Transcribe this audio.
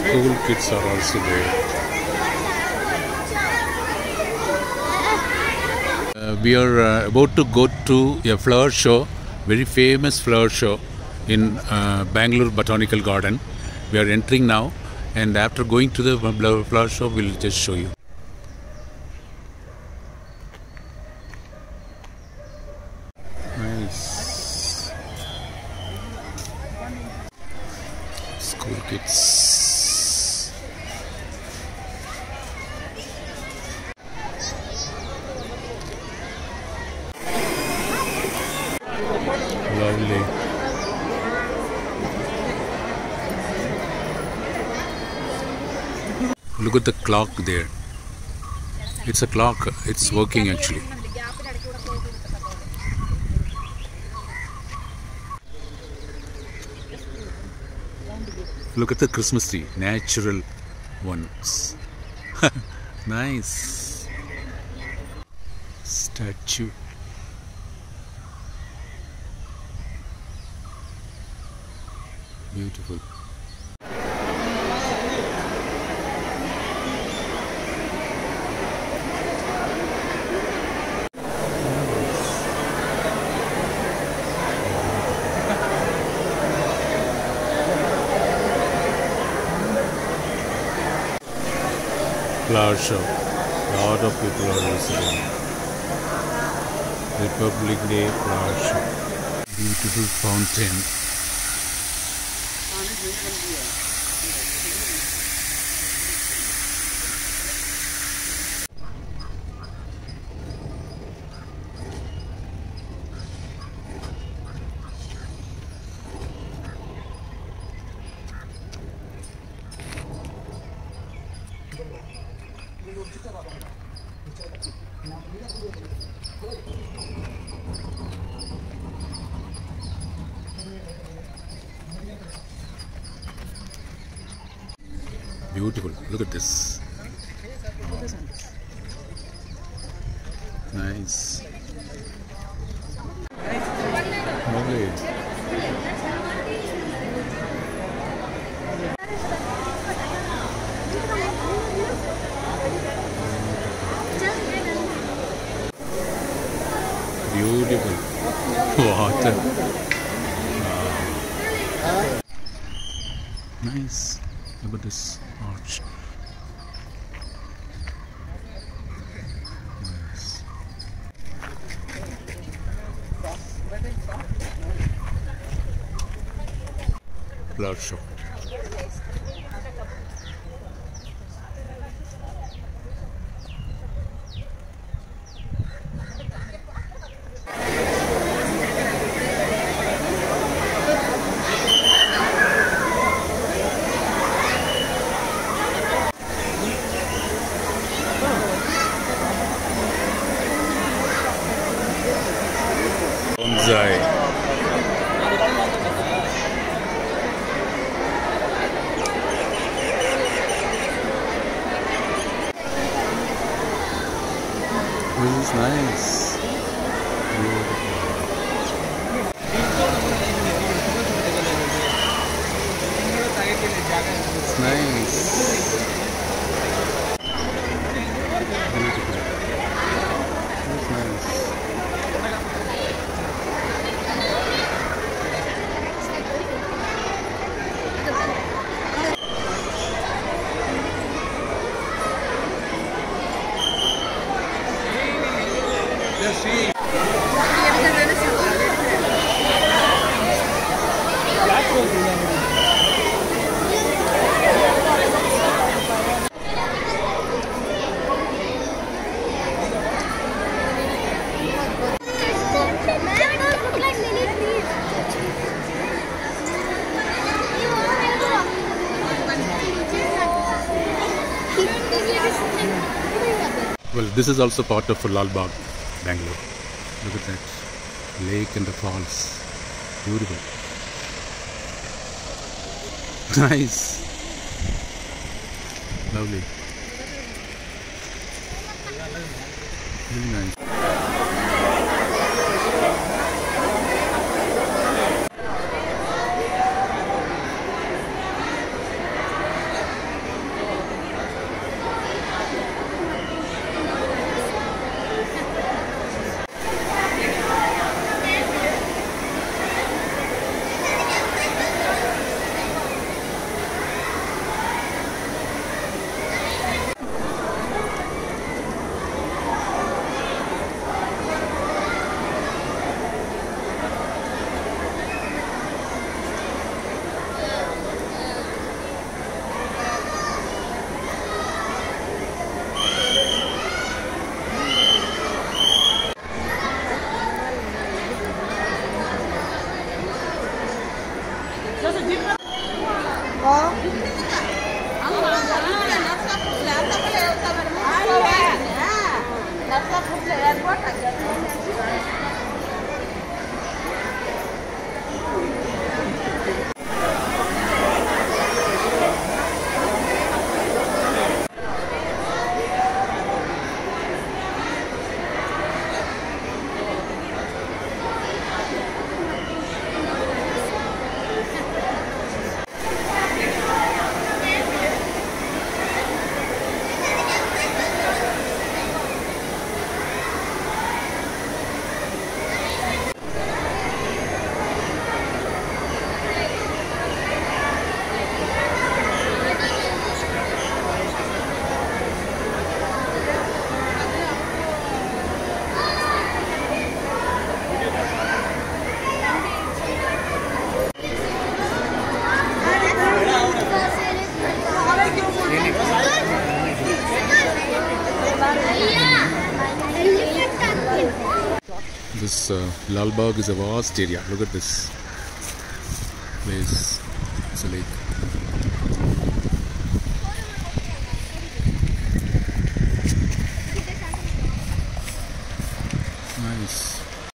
school kids are also there. We are about to go to a flower show, very famous flower show in Bangalore Botanical Garden. We are entering now, and after going to the flower show, we'll just show you. Nice. School kids. Lovely. Look at the clock there. It's a clock. It's working actually. Look at the Christmas tree. Natural ones. Nice. Statue. Beautiful. Flower show. Lot of people are visiting. Republic Day flower show. Beautiful fountain. Beautiful. Look at this. Nice. Lovely. Beautiful. Water. Nice. Look at this arch. Nice. Flower show. Bonsai. This is nice. Beautiful. It's nice. Beautiful. It's nice. Well, this is also part of Lal Bagh, Bangalore. Look at that lake and the falls. Beautiful. Nice. Lovely. Really nice. This Lal Bagh is a vast area. Look at this place. It's a lake. Nice.